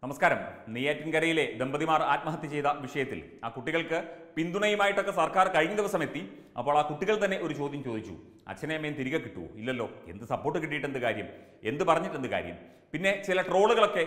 നമസ്കാരം. നെയ്യാറ്റിൻകരയിലെ ദമ്പതിമാർ ആത്മഹത്യ ചെയ്ത വിഷയത്തിൽ ആ കുട്ടികൾക്ക് പിന്തുണയുമായിട്ടൊക്കെ സർക്കാർ കഴിഞ്ഞ ദിവസം എത്തി. അപ്പോൾ ആ കുട്ടികൾ തന്നെ ഒരു ചോദ്യം ചോദിച്ചു, അച്ഛനെയും അമ്മയും തിരികെ കിട്ടുമോ? ഇല്ലല്ലോ, എന്ത് സപ്പോർട്ട് കിട്ടിയിട്ട് എന്ത് കാര്യം, എന്ത് പറഞ്ഞിട്ട് എന്ത് കാര്യം? പിന്നെ ചില ട്രോളുകളൊക്കെ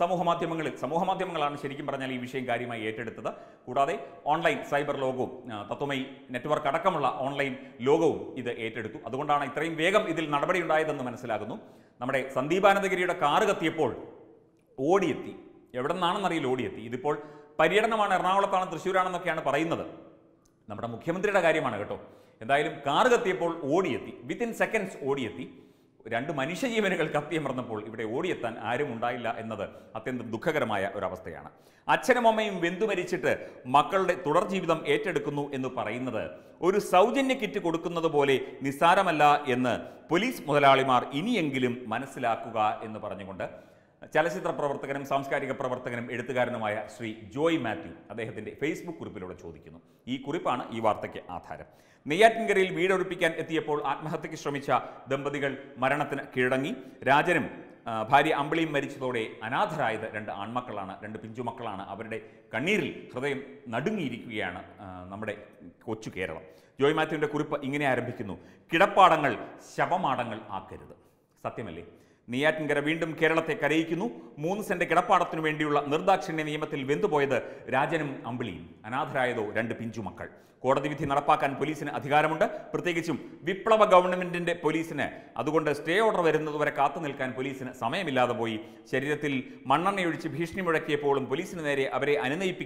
സമൂഹമാധ്യമങ്ങളാണ് ശരിക്കും പറഞ്ഞാൽ ഈ വിഷയം കാര്യമായി ഏറ്റെടുത്തത്. കൂടാതെ ഓൺലൈൻ സൈബർ ലോകവും തത്വമയി നെറ്റ്വർക്ക് അടക്കമുള്ള ഓൺലൈൻ ലോകവും ഇത് ഏറ്റെടുത്തു. അതുകൊണ്ടാണ് ഇത്രയും വേഗം ഇതിൽ നടപടി ഉണ്ടായതെന്ന് മനസ്സിലാകുന്നു. നമ്മുടെ സന്ദീപാനന്ദഗിരിയുടെ കാറ് കത്തിയപ്പോൾ ഓടിയെത്തി, എവിടെ നിന്നാണെന്നറിയില്ല, ഓടിയെത്തി. ഇതിപ്പോൾ പര്യടനമാണ്, എറണാകുളത്താണ്, തൃശ്ശൂരാണെന്നൊക്കെയാണ് പറയുന്നത്. നമ്മുടെ മുഖ്യമന്ത്രിയുടെ കാര്യമാണ് കേട്ടോ. എന്തായാലും കാറ് കത്തിയപ്പോൾ ഓടിയെത്തി, വിത്തിൻ സെക്കൻഡ്സ് ഓടിയെത്തി. രണ്ട് മനുഷ്യജീവനുകൾ കത്തിയമർന്നപ്പോൾ ഇവിടെ ഓടിയെത്താൻ ആരും ഉണ്ടായില്ല എന്നത് അത്യന്തം ദുഃഖകരമായ ഒരവസ്ഥയാണ്. അച്ഛനും അമ്മയും വെന്തു മരിച്ചിട്ട് മക്കളുടെ തുടർ ജീവിതം ഏറ്റെടുക്കുന്നു എന്ന് പറയുന്നത് ഒരു സൗജന്യ കിറ്റ് കൊടുക്കുന്നത് പോലെ നിസ്സാരമല്ല എന്ന് പോലീസ് മുതലാളിമാർ ഇനിയെങ്കിലും മനസ്സിലാക്കുക എന്ന് പറഞ്ഞുകൊണ്ട് ചലച്ചിത്ര പ്രവർത്തകനും സാംസ്കാരിക പ്രവർത്തകനും എഴുത്തുകാരനുമായ ശ്രീ ജോയ് മാത്യു അദ്ദേഹത്തിൻ്റെ ഫേസ്ബുക്ക് കുറിപ്പിലൂടെ ചോദിക്കുന്നു. ഈ കുറിപ്പാണ് ഈ വാർത്തയ്ക്ക് ആധാരം. നെയ്യാറ്റിൻകരയിൽ വീടൊഴിപ്പിക്കാൻ എത്തിയപ്പോൾ ആത്മഹത്യയ്ക്ക് ശ്രമിച്ച ദമ്പതികൾ മരണത്തിന് കീഴടങ്ങി. രാജനും ഭാര്യ അമ്പിളിയും മരിച്ചതോടെ അനാഥരായത് രണ്ട് ആൺമക്കളാണ്, രണ്ട് പിഞ്ചുമക്കളാണ്. അവരുടെ കണ്ണീരിൽ ഹൃദയം നടുങ്ങിയിരിക്കുകയാണ് നമ്മുടെ കൊച്ചു കേരളം. ജോയ് മാത്യുവിൻ്റെ കുറിപ്പ് ഇങ്ങനെ ആരംഭിക്കുന്നു: കിടപ്പാടങ്ങൾ ശവമാടങ്ങൾ ആക്കരുത്. സത്യമല്ലേ? നെയ്യാറ്റിൻകര വീണ്ടും കേരളത്തെ കരയിക്കുന്നു. 3 സെന്റ് കിടപ്പാടത്തിനു വേണ്ടിയുള്ള നിർദാക്ഷിണ്യ നിയമത്തിൽ വെന്തുപോയത് രാജനും അമ്പിളിയും. അനാഥരായതോ 2 പിഞ്ചുമക്കൾ. കോടതി വിധി നടപ്പാക്കാൻ പോലീസിന് അധികാരമുണ്ട്, പ്രത്യേകിച്ചും വിപ്ലവ ഗവൺമെന്റിന്റെ പോലീസിന്. അതുകൊണ്ട് സ്റ്റേ ഓർഡർ വരുന്നതുവരെ കാത്തു നിൽക്കാൻ പോലീസിന് സമയമില്ലാതെ പോയി. ശരീരത്തിൽ മണ്ണെണ്ണയൊഴിച്ച് ഭീഷണി മുഴക്കിയപ്പോഴും പോലീസിന് അവരെ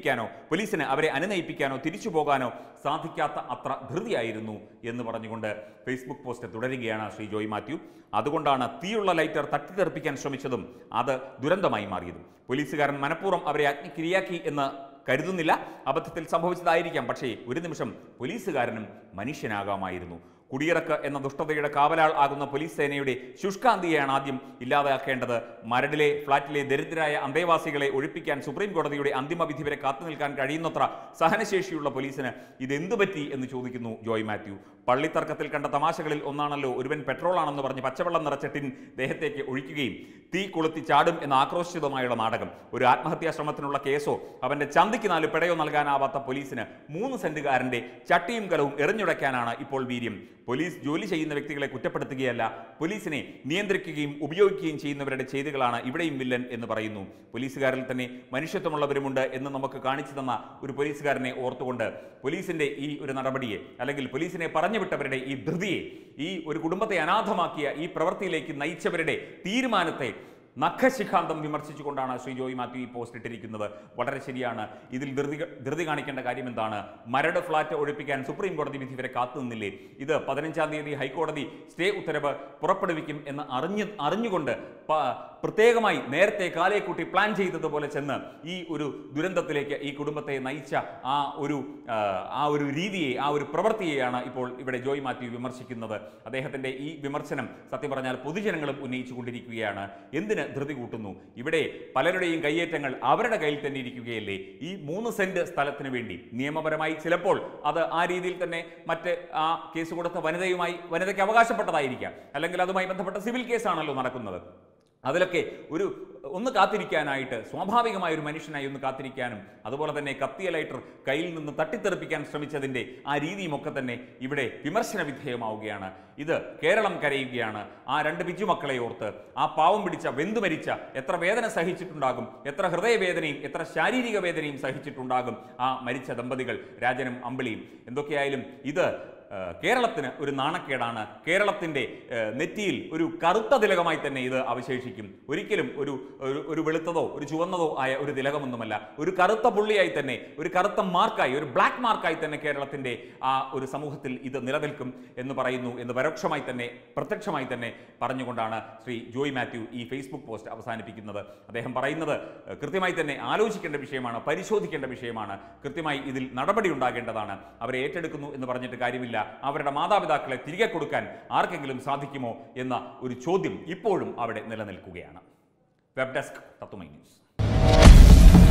അനുനയിപ്പിക്കാനോ തിരിച്ചു പോകാനോ സാധിക്കാത്ത അത്ര ധൃതിയായിരുന്നു എന്ന് പറഞ്ഞുകൊണ്ട് ഫേസ്ബുക്ക് പോസ്റ്റ് തുടരുകയാണ് ശ്രീ ജോയ് മാത്യു. അതുകൊണ്ടാണ് തീയുള്ള ലൈറ്റർ തട്ടിത്തെറിപ്പിക്കാൻ ശ്രമിച്ചതും അത് ദുരന്തമായി മാറിയതും. പോലീസുകാരൻ മനഃപൂർവ്വം അവരെ അഗ്നിക്കിരയാക്കി എന്ന് കരുതുന്നില്ല. അബദ്ധത്തിൽ സംഭവിച്ചതായിരിക്കാം. പക്ഷേ ഒരു നിമിഷം പോലീസുകാരനും മനുഷ്യനാകാമായിരുന്നു. കുടിയിറക്ക് എന്ന ദുഷ്ടതയുടെ കാവലാൾ ആകുന്ന പോലീസ് സേനയുടെ ശുഷ്കാന്തിയെയാണ് ആദ്യം ഇല്ലാതാക്കേണ്ടത്. മരടിലെ ഫ്ളാറ്റിലെ ദരിദ്രരായ അന്തേവാസികളെ ഒഴിപ്പിക്കാൻ സുപ്രീം കോടതിയുടെ അന്തിമ വിധി വരെ കാത്തുനിൽക്കാൻ കഴിയുന്നത്ര സഹനശേഷിയുള്ള പോലീസിന് ഇതെന്തു പറ്റി എന്ന് ചോദിക്കുന്നു ജോയ് മാത്യു. പള്ളിത്തർക്കത്തിൽ കണ്ട തമാശകളിൽ ഒന്നാണല്ലോ ഒരുവൻ പെട്രോളാണെന്ന് പറഞ്ഞ് പച്ചവെള്ളം നിറച്ച ടിൻ ദേഹത്തേക്ക് ഒഴിക്കുകയും തീ കൊളുത്തി ചാടും എന്ന ആക്രോശിതമായുള്ള നാടകം. ഒരു ആത്മഹത്യാ ശ്രമത്തിനുള്ള കേസോ അവന്റെ ചന്തിക്ക് 4 പിടയോ നൽകാനാവാത്ത പോലീസിന് 3 സെന്റുകാരന്റെ ചട്ടിയും കലവും എറിഞ്ഞുടയ്ക്കാനാണ് ഇപ്പോൾ വീര്യം. പോലീസ് ജോലി ചെയ്യുന്ന വ്യക്തികളെ കുറ്റപ്പെടുത്തുകയല്ല, പോലീസിനെ നിയന്ത്രിക്കുകയും ഉപയോഗിക്കുകയും ചെയ്യുന്നവരുടെ ചെയ്തികളാണ് ഇവിടെയും വില്ലൻ എന്ന് പറയുന്നു. പോലീസുകാരിൽ തന്നെ മനുഷ്യത്വമുള്ളവരുമുണ്ട് എന്ന് നമുക്ക് കാണിച്ചു തന്ന ഒരു പോലീസുകാരനെ ഓർത്തുകൊണ്ട് പോലീസിന്റെ ഈ ഒരു നടപടിയെ, അല്ലെങ്കിൽ പോലീസിനെ പറഞ്ഞുവിട്ടവരുടെ ഈ ധൃതിയെ, ഈ ഒരു കുടുംബത്തെ അനാഥമാക്കിയ ഈ പ്രവൃത്തിയിലേക്ക് നയിച്ചവരുടെ തീരുമാനത്തെ നഖശിഖാന്തം വിമർശിച്ചുകൊണ്ടാണ് ശ്രീ ജോയ് മാത്യു ഈ പോസ്റ്റ് ഇട്ടിരിക്കുന്നത്. വളരെ ശരിയാണ്. ഇതിൽ ധൃതി കാണിക്കേണ്ട കാര്യം എന്താണ്? മരട് ഫ്ളാറ്റ് ഒഴിപ്പിക്കാൻ സുപ്രീം കോടതി വിധി വരെ കാത്തുനിന്നില്ലേ? ഇത് 15-ാം തീയതി ഹൈക്കോടതി സ്റ്റേ ഉത്തരവ് പുറപ്പെടുവിക്കും എന്ന് അറിഞ്ഞുകൊണ്ട് പ്രത്യേകമായി നേരത്തെ കാലേക്കൂട്ടി പ്ലാൻ ചെയ്തതുപോലെ ചെന്ന് ഈ ഒരു ദുരന്തത്തിലേക്ക് ഈ കുടുംബത്തെ നയിച്ച ആ ഒരു രീതിയെ, ആ ഒരു പ്രവൃത്തിയെയാണ് ഇപ്പോൾ ഇവിടെ ജോയ് മാത്യു വിമർശിക്കുന്നത്. അദ്ദേഹത്തിൻ്റെ ഈ വിമർശനം സത്യം പറഞ്ഞാൽ പൊതുജനങ്ങളും ഉന്നയിച്ചു കൊണ്ടിരിക്കുകയാണ്. എന്തിന് ധൃതി കൂട്ടുന്നു? ഇവിടെ പലരുടെയും കയ്യേറ്റങ്ങൾ അവരുടെ കയ്യിൽ തന്നെ ഇരിക്കുകയല്ലേ? ഈ 3 സെന്റ് സ്ഥലത്തിന് വേണ്ടി നിയമപരമായി ചിലപ്പോൾ അത് ആ രീതിയിൽ തന്നെ മറ്റ് ആ കേസ് കൊടുത്ത വനിതയ്ക്ക് അവകാശപ്പെട്ടതായിരിക്കാം, അല്ലെങ്കിൽ അതുമായി ബന്ധപ്പെട്ട സിവിൽ കേസാണല്ലോ നടക്കുന്നത്. അതിലൊക്കെ ഒന്ന് കാത്തിരിക്കാനായിട്ട്, സ്വാഭാവികമായ ഒരു മനുഷ്യനായി ഒന്ന് കാത്തിരിക്കാനും, അതുപോലെ തന്നെ കത്തിയ ലൈറ്റർ കയ്യിൽ നിന്ന് തട്ടിത്തെറിപ്പിക്കാൻ ശ്രമിച്ചതിൻ്റെ ആ രീതിയുമൊക്കെ തന്നെ ഇവിടെ വിമർശന വിധേയമാവുകയാണ്. ഇത് കേരളം കരയുകയാണ്. ആ 2 പിഞ്ചുമക്കളെ ഓർത്ത്, ആ പാവം പിടിച്ച വെന്തുമരിച്ച എത്ര വേദന സഹിച്ചിട്ടുണ്ടാകും, എത്ര ഹൃദയവേദനയും എത്ര ശാരീരിക വേദനയും സഹിച്ചിട്ടുണ്ടാകും ആ മരിച്ച ദമ്പതികൾ രാജനും അമ്പിളിയും. എന്തൊക്കെയായാലും ഇത് കേരളത്തിന് ഒരു നാണക്കേടാണ്. കേരളത്തിൻ്റെ നെറ്റിയിൽ ഒരു കറുത്ത തിലകമായി തന്നെ ഇത് അവശേഷിക്കും. ഒരിക്കലും ഒരു വെളുത്തതോ ഒരു ചുവന്നതോ ആയ ഒരു തിലകമൊന്നുമല്ല. ഒരു കറുത്ത പുള്ളിയായി തന്നെ, ഒരു കറുത്ത മാർക്കായി, ഒരു ബ്ലാക്ക് മാർക്കായി തന്നെ കേരളത്തിൻ്റെ ആ ഒരു സമൂഹത്തിൽ ഇത് നിലനിൽക്കും എന്ന് പറയുന്നു എന്ന് പരോക്ഷമായി തന്നെ പ്രത്യക്ഷമായി തന്നെ പറഞ്ഞുകൊണ്ടാണ് ശ്രീ ജോയ് മാത്യു ഈ ഫേസ്ബുക്ക് പോസ്റ്റ് അവസാനിപ്പിക്കുന്നത്. അദ്ദേഹം പറയുന്നത് കൃത്യമായി തന്നെ ആലോചിക്കേണ്ട വിഷയമാണ്, പരിശോധിക്കേണ്ട വിഷയമാണ്. കൃത്യമായി ഇതിൽ നടപടി ഉണ്ടാകേണ്ടതാണ്. അവരെ ഏറ്റെടുക്കുന്നു എന്ന് പറഞ്ഞിട്ട് കാര്യമില്ല. അവരുടെ മാതാപിതാക്കളെ തിരികെ കൊടുക്കാൻ ആർക്കെങ്കിലും സാധിക്കുമോ എന്ന ഒരു ചോദ്യം ഇപ്പോഴും അവിടെ നിലനിൽക്കുകയാണ്. Web desk Tatwamayi news.